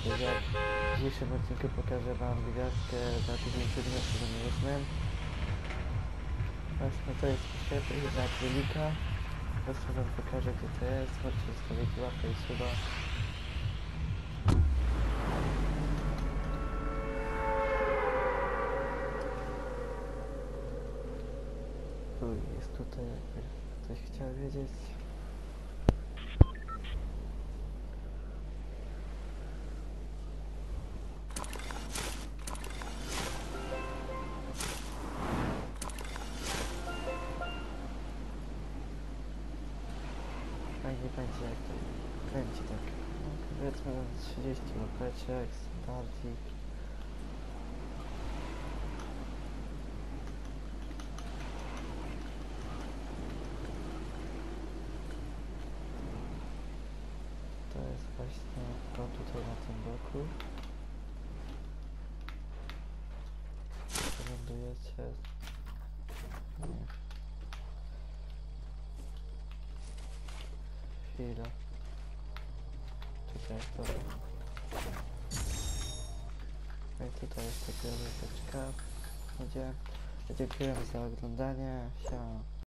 Jak w dzisiejszym odcinku pokażę wam gwiazdkę za tydzień 7. Właśnie to jest sklepy na królika. Proszę wam pokażę, gdzie to jest. Możecie zostawić łapkę i suba. Jest tutaj, jakby ktoś chciał wiedzieć. Fajnie będzie, jak to kręci tak. No, powiedzmy 30 łapeczek, standardzik. To jest właśnie to tutaj na tym boku. Lądujecie. Nie. Chwila. Tutaj jest dobra. No i tutaj jest taka łapeczka. Dziękuję za oglądanie. Siema.